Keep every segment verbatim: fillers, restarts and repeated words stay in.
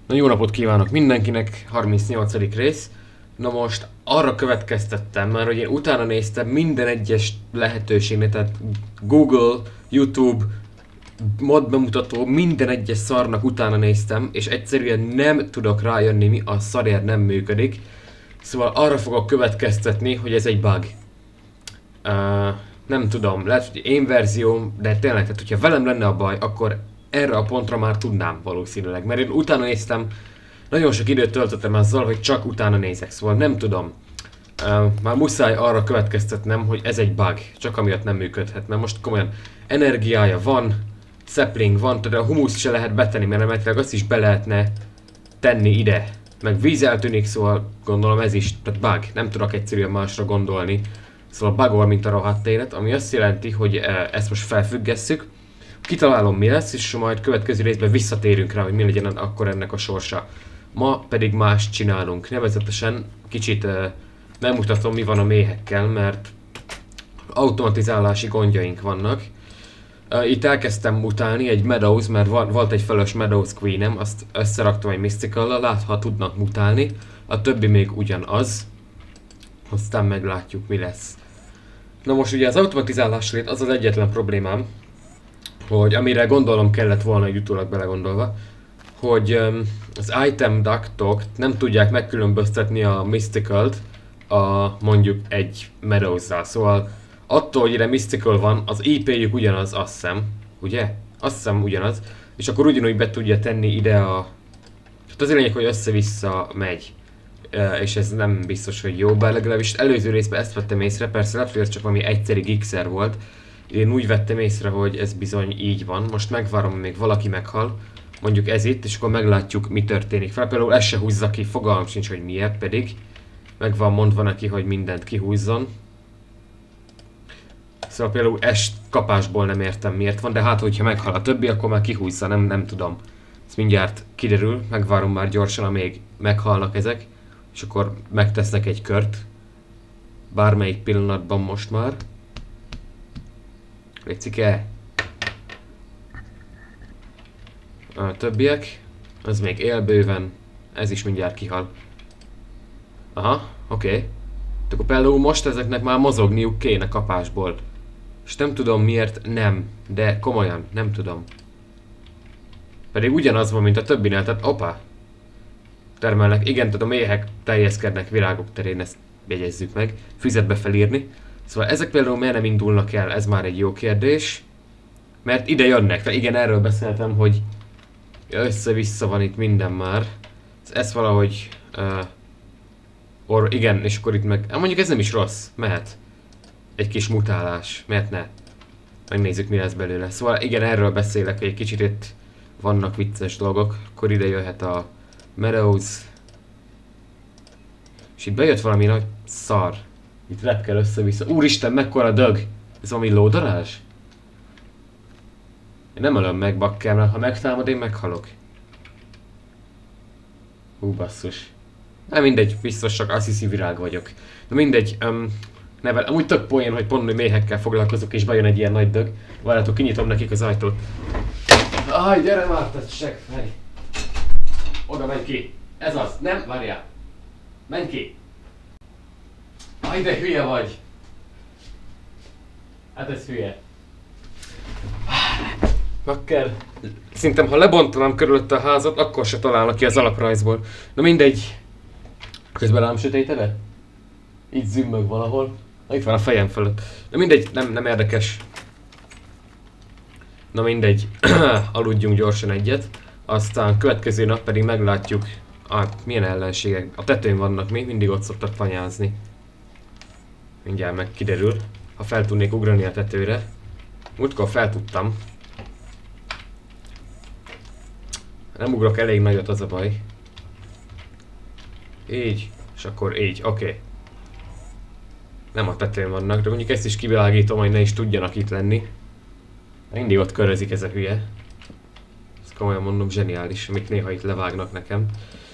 Na, jó napot kívánok mindenkinek, harmincnyolcadik rész. Na most arra következtettem, mert hogy én utána néztem minden egyes lehetőségnek, tehát Google, YouTube, mod bemutató, minden egyes szarnak utána néztem, és egyszerűen nem tudok rájönni, mi a szarért nem működik. Szóval arra fogok következtetni, hogy ez egy bug. Uh, nem tudom, lehet, hogy én verzióm, de tényleg, tehát hogyha velem lenne a baj, akkor erre a pontra már tudnám valószínűleg, mert én utána néztem, nagyon sok időt töltöttem azzal, hogy csak utána nézek, szóval nem tudom. Uh, már muszáj arra következtetnem, hogy ez egy bug, csak amiatt nem működhet, mert most komolyan energiája van, sapling van, de a humuszt se lehet betenni, mert emeletileg azt is be lehetne tenni ide. Meg víz eltűnik, szóval gondolom ez is, tehát bug, nem tudok egyszerűen másra gondolni. Szóval bugol, mint a rohadt élet, ami azt jelenti, hogy uh, ezt most felfüggesszük. Kitalálom mi lesz, és majd következő részben visszatérünk rá, hogy mi legyen akkor ennek a sorsa. Ma pedig más csinálunk, nevezetesen kicsit uh, megmutatom mi van a méhekkel, mert automatizálási gondjaink vannak. Uh, itt elkezdtem mutálni egy Meadows, mert volt egy fölös Meadows Queenem, azt összeraktam egy Mystical-lal, lát, ha tudnak mutálni. A többi még ugyanaz. Aztán meglátjuk mi lesz. Na most ugye az automatizálás az az egyetlen problémám, hogy amire gondolom kellett volna egy utólag belegondolva, hogy um, az item ductok nem tudják megkülönböztetni a Mystical-t a mondjuk egy Meadows-zal. Szóval attól, hogy ide Mystical van, az I P-jük ugyanaz, azt hiszem, ugye? Azt hiszem ugyanaz, és akkor ugyanúgy be tudja tenni ide a... Tehát az a lényeg, hogy össze-vissza megy. Uh, és ez nem biztos, hogy jó, bár legalábbis előző részben ezt vettem észre, persze lehet, hogy ez csak valami egyszeri gigszer volt. Én úgy vettem észre, hogy ez bizony így van. Most megvárom, még valaki meghal. Mondjuk ez itt, és akkor meglátjuk, mi történik fel. Például ez se húzza ki, fogalmam sincs, hogy miért, pedig meg van mondva neki, hogy mindent kihúzzon. Szóval például ez kapásból nem értem miért van, de hát hogyha meghal a többi, akkor már kihúzza, nem, nem tudom. Ez mindjárt kiderül, megvárom már gyorsan, amíg meghalnak ezek. És akkor megtesznek egy kört. Bármelyik pillanatban most már. Lécike. A többiek. Az még él bőven. Ez is mindjárt kihal. Aha, oké. Okay. Akkor például most ezeknek már mozogniuk kéne kapásból. És nem tudom miért nem. De komolyan, nem tudom. Pedig ugyanaz van, mint a többinél, tehát opa. Termelnek. Igen, tehát a méhek terjeszkednek virágok terén, ezt jegyezzük meg. Füzetbe felírni. Szóval ezek például miért nem indulnak el, ez már egy jó kérdés. Mert ide jönnek, tehát igen, erről beszéltem, hogy össze-vissza van itt minden már. Ez valahogy... Uh, or, igen, és akkor itt meg... Hát mondjuk ez nem is rossz, mehet. Egy kis mutálás, miért ne? Megnézzük mi lesz belőle. Szóval igen, erről beszélek, hogy egy kicsit itt vannak vicces dolgok. Akkor ide jöhet a Meadows. És itt bejött valami nagy szar. Itt repkel össze-vissza. Úristen, mekkora dög! Ez valami lódarázs? Én nem ölöm meg, bakker, mert ha megtámad, én meghalok. Hú, basszus. Nem mindegy, biztos csak azt hiszi virág vagyok. Na mindegy, um, nevel. Amúgy tök poén, hogy pont hogy méhekkel foglalkozok, és bejön egy ilyen nagy dög. Várjátok, kinyitom nekik az ajtót. Aj, gyere már, te seggfej! Oda menj ki! Ez az, nem? Várjál! Menj ki! Aj, de hülye vagy! Hát ez hülye. Bakker. Szerintem, ha lebontanám körülötte a házat, akkor se találnak ki az alaprajzból. Na mindegy. Közben rám sötétedett? Így zümmög valahol. Na, itt van a fejem fölött. Na mindegy, nem, nem érdekes. Na mindegy. Aludjunk gyorsan egyet. Aztán következő nap pedig meglátjuk. Ah, milyen ellenségek. A tetőn vannak még, mindig ott szoktak tanyázni. Mindjárt meg kiderül. Ha fel tudnék ugrani a tetőre. Múltkor fel tudtam. Nem ugrok elég nagyot, az a baj. Így. És akkor így, oké. Okay. Nem a tetőn vannak, de mondjuk ezt is kivilágítom, hogy ne is tudjanak itt lenni. Mindig ott körözik ez a hülye. Ezt komolyan mondom, zseniális, amit néha itt levágnak nekem.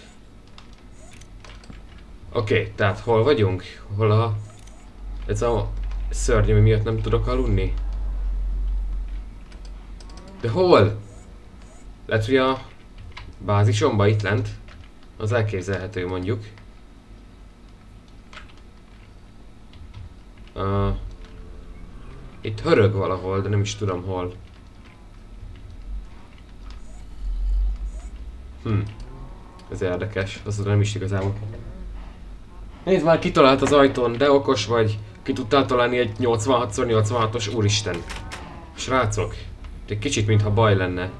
Oké, okay, tehát hol vagyunk? Hol a... Ez a szörny, ami miatt nem tudok aludni? De hol? Lehet, hogy a... bázisomba itt lent. Az elképzelhető mondjuk. Uh, itt hörög valahol, de nem is tudom hol. Hm. Ez érdekes, az nem is igazából. Nézd már, kitalált az ajtón, de okos vagy. Ki tudtál találni egy nyolcvanhat szor nyolcvanhatos, úristen. Srácok, egy kicsit mintha baj lenne.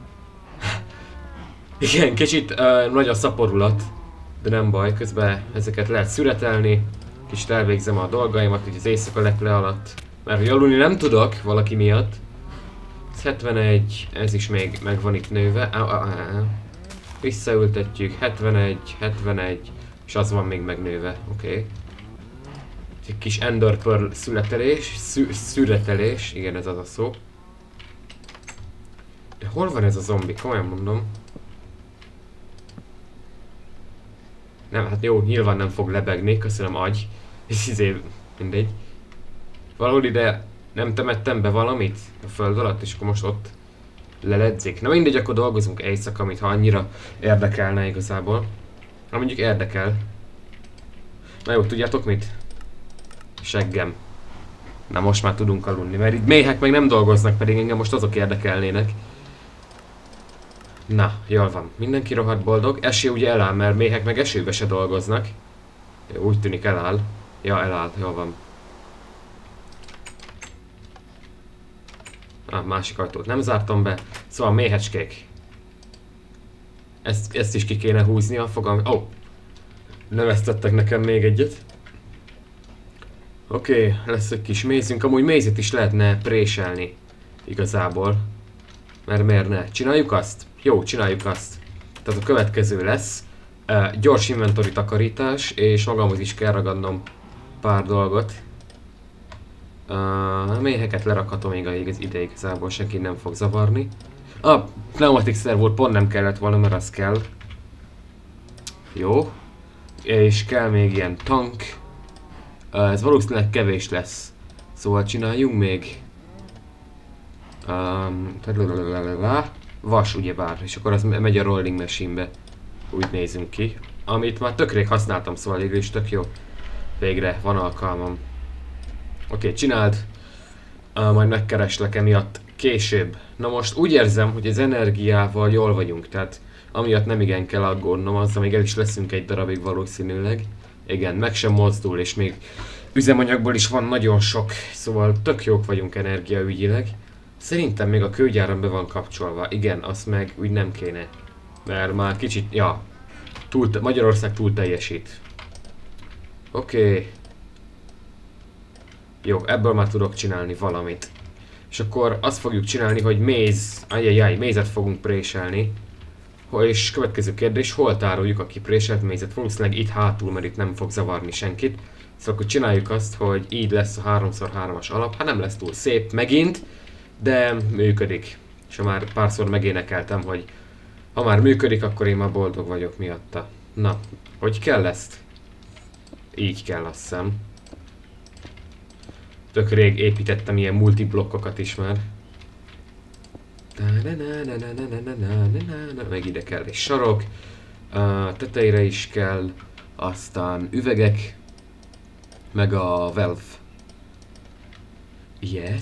Igen, kicsit uh, nagy a szaporulat, de nem baj, közben ezeket lehet szüretelni. Kicsit elvégzem a dolgaimat, így az éjszaka leple alatt. Mert hogy aludni nem tudok, valaki miatt. Ez hetvenegy, ez is még meg van itt nőve. Á, á, á. Visszaültetjük, hetvenegy, hetvenegy, és az van még megnőve, oké. Okay. Egy kis Ender Pearl születelés, szü szüretelés, igen, ez az a szó. De hol van ez a zombi? Komolyan mondom. Nem, hát jó, nyilván nem fog lebegni, köszönöm agy. És izé, mindegy. Valahol ide nem temettem be valamit a föld alatt, és akkor most ott leledzik. Na mindegy, akkor dolgozunk éjszaka, amit ha annyira érdekelne igazából. Ha mondjuk érdekel. Na jó, tudjátok mit? Seggem. Na most már tudunk aludni, mert itt méhek meg nem dolgoznak, pedig engem most azok érdekelnének. Na, jól van. Mindenki rohadt boldog. Eső ugye eláll, mert méhek meg esőbe se dolgoznak. Úgy tűnik eláll. Ja, eláll, jól van. Ah, másik ajtót nem zártam be. Szóval méhecskék. Ezt, ezt is ki kéne húzni a fogam. Ó! Oh. Növesztettek nekem még egyet. Oké, okay, lesz egy kis mézünk. Amúgy mézet is lehetne préselni. Igazából. Mert miért ne? Csináljuk azt? Jó, csináljuk azt. Tehát a következő lesz. Uh, gyors inventory takarítás, és magamhoz is kell ragadnom pár dolgot. Uh, a méheket lerakhatom még az ide, igazából senki nem fog zavarni. A ah, pneumatic servót pont nem kellett volna, mert az kell. Jó. És kell még ilyen tank. Uh, ez valószínűleg kevés lesz. Szóval csináljunk még. Um, vas ugyebár, és akkor az megy a rolling machine-be. Úgy nézünk ki. Amit már tök rég használtam, szóval végül is tök jó. Végre van alkalmam. Oké, okay, csináld. Uh, majd megkereslek emiatt később. Na most úgy érzem, hogy az energiával jól vagyunk, tehát amiatt nem igen kell aggódnom, azzal még el is leszünk egy darabig valószínűleg. Igen, meg sem mozdul, és még üzemanyagból is van nagyon sok, szóval tök jók vagyunk energiaügyileg. Szerintem még a kőgyáram be van kapcsolva, igen, azt meg úgy nem kéne. Mert már kicsit, ja, túl, Magyarország túl teljesít. Oké. Okay. Jó, ebből már tudok csinálni valamit. És akkor azt fogjuk csinálni, hogy méz, ajjajjaj, mézet fogunk préselni. És következő kérdés, hol tároljuk a kipréselt mézet? Valószínűleg itt hátul, mert itt nem fog zavarni senkit. Szóval akkor csináljuk azt, hogy így lesz a három szor hármas alap. Hát nem lesz túl szép megint, de működik. És ha már párszor megénekeltem, hogy ha már működik, akkor én már boldog vagyok miatta. Na, hogy kell ezt? Így kell, azt hiszem. Tök rég építettem ilyen multiblokkokat is már. Meg ide kell egy sarok. A tetejére is kell. Aztán üvegek. Meg a valve. Yes.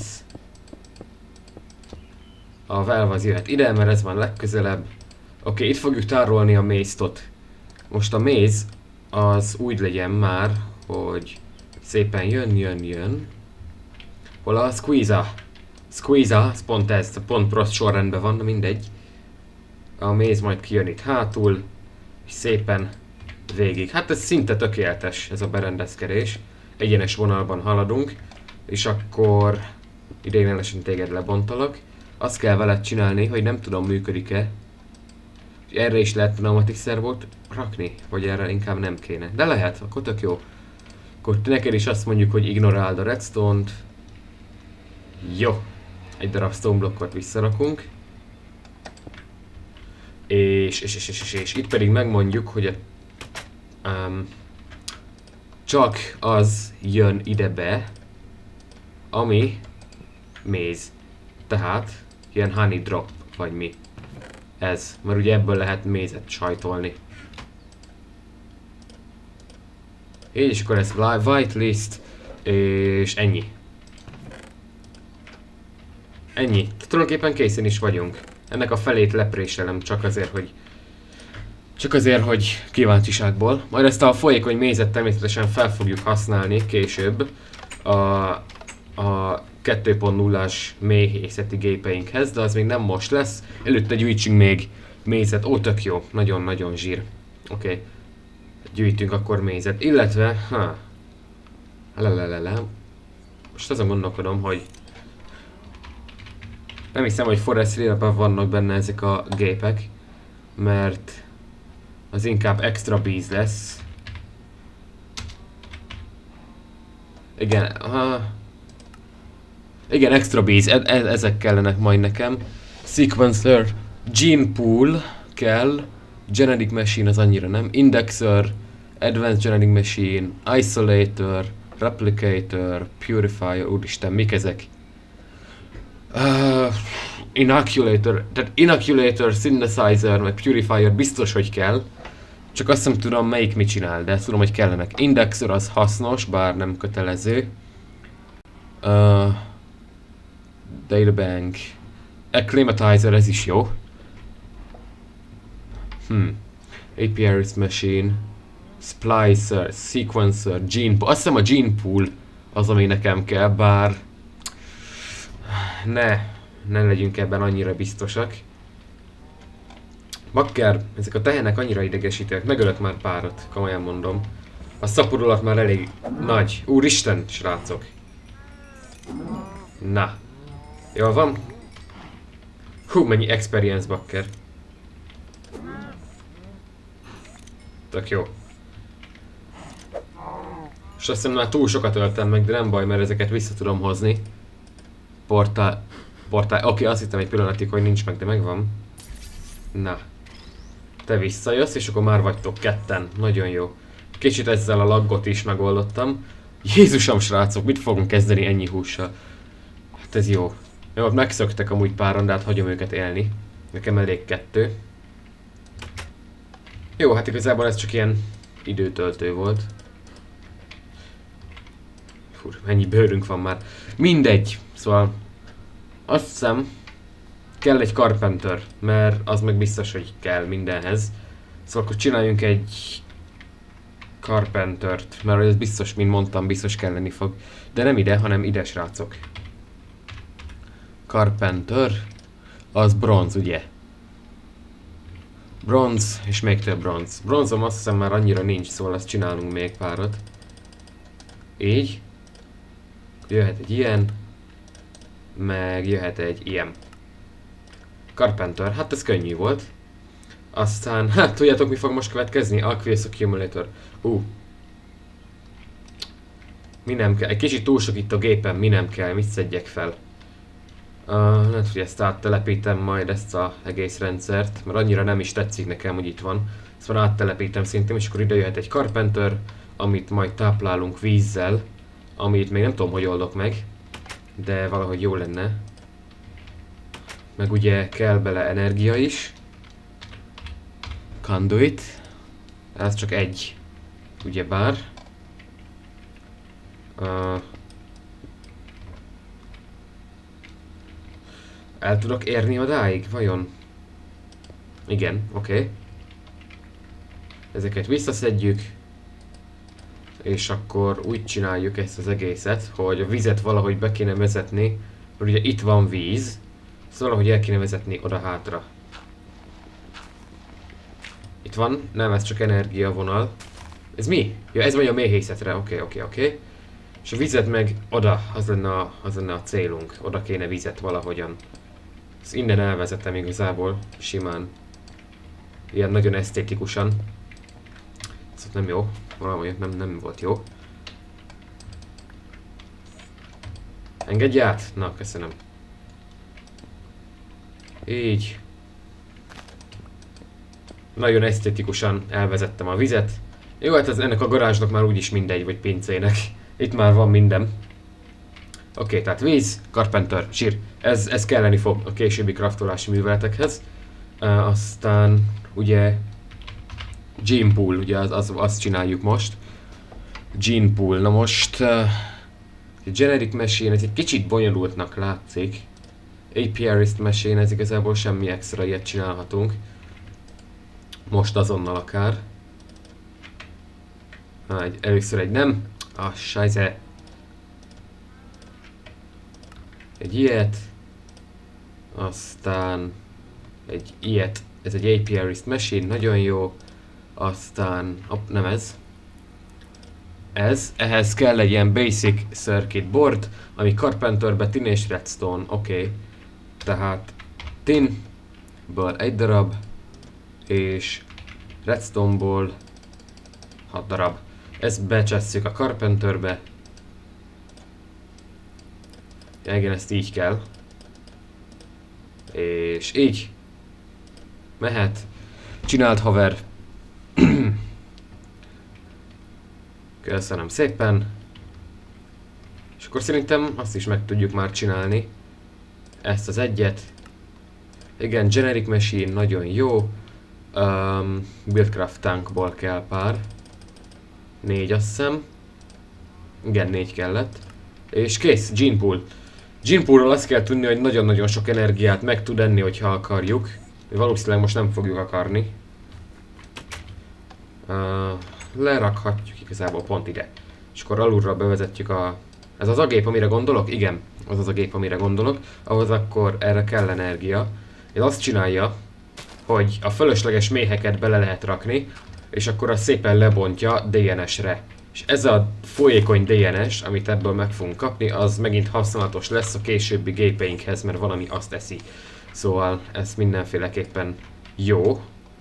A valve az jöhet ide, mert ez van legközelebb. Oké, okay, itt fogjuk tárolni a méztot. Most a méz az úgy legyen már, hogy szépen jön, jön, jön. Hol a squeezer? Squeezer, ez pont ez, pont prost sorrendben van, mindegy. A méz majd kijön itt hátul, és szépen végig. Hát ez szinte tökéletes, ez a berendezkedés. Egyenes vonalban haladunk, és akkor ideiglenesen téged lebontalak. Azt kell veled csinálni, hogy nem tudom, működik-e. Erre is lehet pneumatic servót rakni, vagy erre inkább nem kéne. De lehet, akkor tök jó. Akkor neked is azt mondjuk, hogy ignoráld a redstone-t. Jó. Egy darab stone blokkot visszarakunk. És, és, és, és, és, és itt pedig megmondjuk, hogy a, um, csak az jön ide be, ami méz. Tehát ilyen honey drop, vagy mi. ez, mert ugye ebből lehet mézet sajtolni. És akkor ez whitelist, és ennyi. Ennyi. Tulajdonképpen készen is vagyunk. Ennek a felét lepréselem csak azért, hogy Csak azért, hogy kíváncsiságból. Majd ezt a folyékony mézet természetesen fel fogjuk használni később a, a kettő pont nullás méhészeti gépeinkhez, de az még nem most lesz. Előtte gyűjtsünk még mézet. Ó, tök jó. Nagyon-nagyon zsír. Oké. Okay. Gyűjtünk akkor mézet. Illetve, ha. Lelelele. Most azon gondolkodom, hogy nem hiszem, hogy Forest Realben vannak benne ezek a gépek, mert az inkább extra bees lesz. Igen, ha... Igen, extra bees, e e ezek kellenek majd nekem. Sequencer, gene pool kell, genetic machine az annyira nem, indexer, advanced genetic machine, isolator, replicator, purifier, úristen, mik ezek? Uh, inoculator, tehát inoculator, synthesizer, meg purifier biztos, hogy kell. Csak azt nem tudom melyik mit csinál, de tudom, hogy kellenek. Indexer az hasznos, bár nem kötelező. Uh, Databank. Acclimatizer, ez is jó. Hmm. á pé i machine. Splicer, sequencer, gene pool. Azt hiszem a gene pool az, ami nekem kell, bár... Ne, ne legyünk ebben annyira biztosak. Bakker, ezek a tehenek annyira idegesítőek, megölök már párat, komolyan mondom. A szaporulat már elég nagy. Úristen, srácok. Na. Jól van? Hú, mennyi experience, bakker. Tök jó. És azt hiszem már túl sokat öltem meg, de nem baj, mert ezeket vissza tudom hozni. Portál... Portál... Oké, okay, azt hittem egy pillanatig, hogy nincs meg, de megvan. Na. Te visszajössz, és akkor már vagytok ketten. Nagyon jó. Kicsit ezzel a laggot is megoldottam. Jézusom, srácok, mit fogunk kezdeni ennyi hússal? Hát ez jó. Jó, megszöktek amúgy páran, de hát hagyom őket élni. Nekem elég kettő. Jó, hát igazából ez csak ilyen időtöltő volt. Fú, mennyi bőrünk van már. Mindegy. Szóval azt hiszem kell egy carpenter, mert az meg biztos, hogy kell mindenhez. Szóval akkor csináljunk egy carpentert, mert ez biztos, mint mondtam, biztos kelleni fog. De nem ide, hanem ide, srácok. Carpenter, az bronz, ugye? Bronz, és még több bronz. Bronzom azt hiszem már annyira nincs, szóval ezt csinálunk még párat. Így. Jöhet egy ilyen. Meg jöhet egy ilyen. Carpenter, hát ez könnyű volt. Aztán, hát tudjátok mi fog most következni? Aqueous Accumulator. Ú. Uh. Mi nem kell, egy kicsit túl sok itt a gépen, mi nem kell, mit szedjek fel? Uh, lehet, hogy ezt áttelepítem majd ezt az egész rendszert, mert annyira nem is tetszik nekem, hogy itt van. Szóval áttelepítem szintén, és akkor ide jöhet egy Carpenter, amit majd táplálunk vízzel, amit még nem tudom, hogy oldok meg, de valahogy jó lenne. Meg ugye kell bele energia is. Conduit. Ez csak egy. Ugyebár. Uh, el tudok érni odáig? Vajon? Igen, oké. Okay. Ezeket visszaszedjük. És akkor úgy csináljuk ezt az egészet, hogy a vizet valahogy be kéne vezetni. Mert ugye itt van víz. Szóval, hogy el kéne vezetni oda-hátra. Itt van, nem, ez csak energiavonal. Ez mi? Ja, ez megy a méhészetre, oké, okay, oké, okay, oké. Okay. És a vizet meg oda, az lenne, a, az lenne a célunk. Oda kéne vizet valahogyan. Ezt innen elvezetem igazából, simán. Ilyen nagyon esztétikusan. Ez nem jó, valami nem, nem volt jó. Engedj át? Na, köszönöm. Így. Nagyon esztétikusan elvezettem a vizet. Jó, hát ez, ennek a garázsnak már úgyis mindegy, vagy pincének. Itt már van minden. Oké, okay, tehát víz, carpenter, sír. Ez, ez kelleni fog a későbbi craftolási műveletekhez. Uh, aztán ugye Gene Pool, ugye az, az, azt csináljuk most. Gene Pool, na most uh, Generic Machine, ez egy kicsit bonyolultnak látszik. Apiarist Machine, ez igazából semmi extra ilyet csinálhatunk. Most azonnal akár. Ah, egy, először egy nem. Ah, sajze. Egy ilyet. Aztán egy ilyet. Ez egy Apiarist Machine, nagyon jó. Aztán, op, nem ez. Ez. Ehhez kell egy ilyen basic circuit board, ami Carpenterbe tin és redstone, oké. Okay. Tehát tinből egy darab, és redstoneból hat darab. Ezt becsesszük a Carpenterbe. Ja, igen, ezt így kell. És így. Mehet. Csinált, haver. Köszönöm szépen. És akkor szerintem azt is meg tudjuk már csinálni. Ezt az egyet. Igen, Generic Machine, nagyon jó. Um, Buildcraft tankból kell pár. Négy, azt hiszem. Igen, négy kellett. És kész, Gene Pool. Gene Poolról azt kell tudni, hogy nagyon-nagyon sok energiát meg tud enni, hogyha akarjuk. Valószínűleg most nem fogjuk akarni. Uh, lerakhatjuk igazából pont ide. És akkor alulra bevezetjük a... Ez az a gép, amire gondolok? Igen, az az a gép, amire gondolok. Ahhoz akkor erre kell energia. Ez azt csinálja, hogy a fölösleges méheket bele lehet rakni, és akkor az szépen lebontja dé en es-re. És ez a folyékony dé en es, amit ebből meg fogunk kapni, az megint használatos lesz a későbbi gépeinkhez, mert valami azt eszi. Szóval ez mindenféleképpen jó.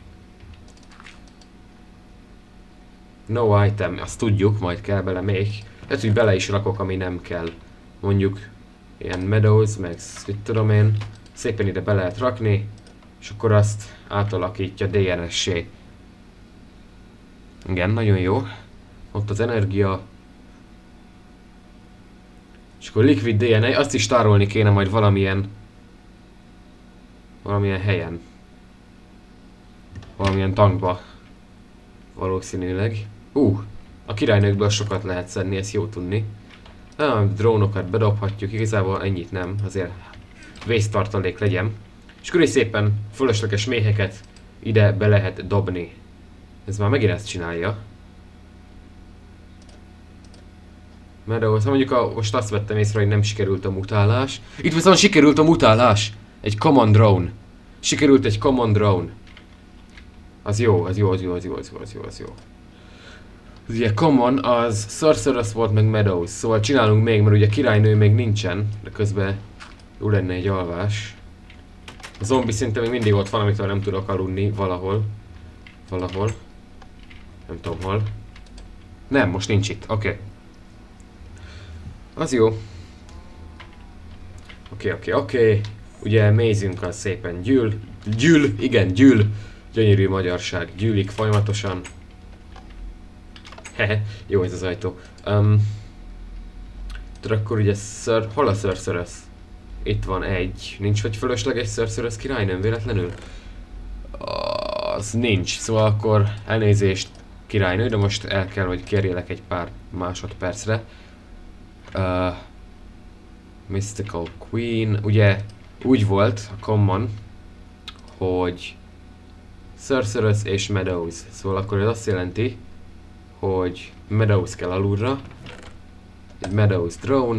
No item, azt tudjuk, majd kell bele még. Lehet, hogy bele is rakok, ami nem kell. Mondjuk ilyen meadows, meg mit tudom én. Szépen ide be lehet rakni, és akkor azt átalakítja dé en es-sé. Igen, nagyon jó. Ott az energia. És akkor liquid dé en es, azt is tárolni kéne majd valamilyen valamilyen helyen. Valamilyen tankba. Valószínűleg. Uh, a királynőkből sokat lehet szedni, ezt jó tudni. Ah, a drónokat bedobhatjuk, igazából ennyit nem, azért vésztartalék legyen. És akkor is szépen fölösleges méheket ide be lehet dobni. Ez már megint ezt csinálja. Mert ahhoz, ha mondjuk a, most azt vettem észre, hogy nem sikerült a mutálás. Itt viszont sikerült a mutálás! Egy command drone. Sikerült egy command drone. Az jó, az jó, az jó, az jó, az jó, az jó, az jó. Az ugye common, az Sorceress volt meg Meadows, szóval csinálunk még, mert ugye királynő még nincsen, de közben jó lenne egy alvás. A zombi szinte még mindig ott van, amitől nem tudok aludni valahol. Valahol. Nem tudom hol. Nem, most nincs itt, oké. Okay. Az jó. Oké, okay, oké, okay, oké. Okay. Ugye mézünk az szépen gyűl. Gyűl, igen, gyűl. Gyönyörű magyarság, gyűlik folyamatosan. Hehe, jó ez az ajtó. Um, akkor ugye ször... Hol a Sorceress? Itt van egy. Nincs vagy fölösleges Sorceress királynőm véletlenül? Az nincs, szóval akkor elnézést királynő, de most el kell, hogy kérjelek egy pár másodpercre. Uh, Mystical Queen, ugye úgy volt a common, hogy Sorceress és Meadows, szóval akkor ez azt jelenti, hogy Meadows kell alulra, egy Meadows drone.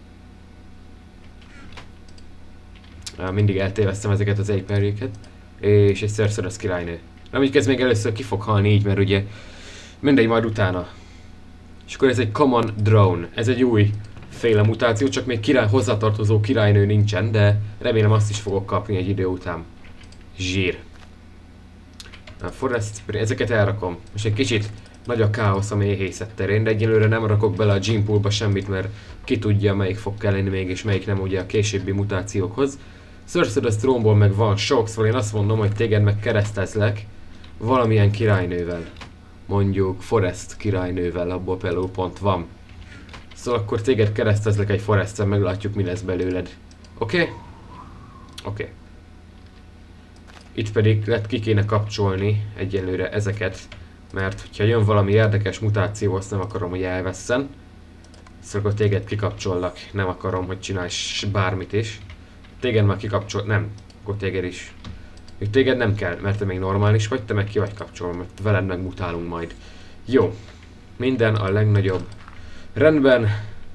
Uh, mindig eltéveztem ezeket az apiaryeket, és egy Sorceress királynő. Reméljük ez még először ki fog halni így, mert ugye mindegy majd utána. És akkor ez egy common drone, ez egy új féle mutáció, csak még király, hozzátartozó királynő nincsen, de remélem azt is fogok kapni egy idő után. Zsír. A Forest, ezeket elrakom. Most egy kicsit nagy a káosz a méhészet terén, de egyelőre nem rakok bele a Gene Poolba semmit, mert ki tudja, melyik fog kelleni még, és melyik nem ugye a későbbi mutációkhoz. Sorceress Throne-ból meg van sok, szóval én azt mondom, hogy téged meg keresztezlek valamilyen királynővel. Mondjuk Forest királynővel, abból például pont van. Szóval akkor téged keresztezlek egy Foresten, meglátjuk mi lesz belőled. Oké? Okay? Oké. Okay. Itt pedig lett ki kéne kapcsolni egyelőre ezeket, mert hogyha jön valami érdekes mutáció, azt nem akarom, hogy elvesszen. Szóval akkor téged kikapcsollak, nem akarom, hogy csinálj bármit is. Téged már kikapcsol... nem, akkor téged is. Még téged nem kell, mert te még normális vagy, te meg ki vagy kapcsolva, mert veled megmutálunk majd. Jó. Minden a legnagyobb. Rendben.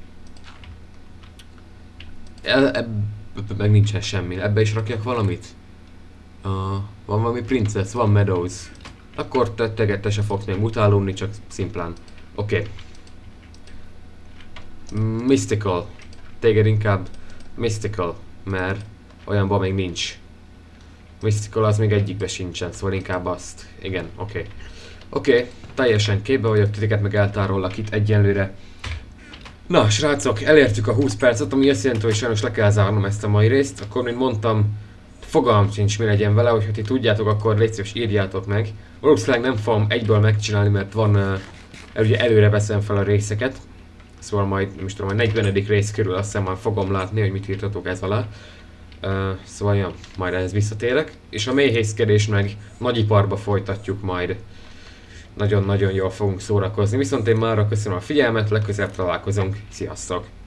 Ebbe meg nincsen semmi. Ebbe is rakjak valamit? Uh, van valami Princess, van Meadows. Akkor te, te, te se fogsz még mutálódni, csak szimplán. Oké. Okay. Mystical. Téged inkább Mystical, mert olyanban még nincs. Mystical az még egyikbe sincsen, szóval inkább azt. Igen, oké. Okay. Oké, okay, teljesen képbe vagyok, titeket meg eltárollak itt egyenlőre. Na, srácok, elértük a húsz percet, ami azt jelenti, hogy sajnos le kell zárnom ezt a mai részt. Akkor, mint mondtam, fogalmam sincs, mi legyen vele, hogyha ti tudjátok, akkor légy szíves, írjátok meg. Valószínűleg nem fogom egyből megcsinálni, mert van, uh, ugye előre veszem fel a részeket. Szóval majd, nem is tudom, a negyvenedik rész körül azt hiszem, majd fogom látni, hogy mit írtatok ez alá. Uh, szóval, ja, majd ehhez visszatérek. És a méhészkedés meg nagyiparba folytatjuk majd. Nagyon-nagyon jól fogunk szórakozni. Viszont én mára köszönöm a figyelmet, legközelebb találkozunk. Sziasztok!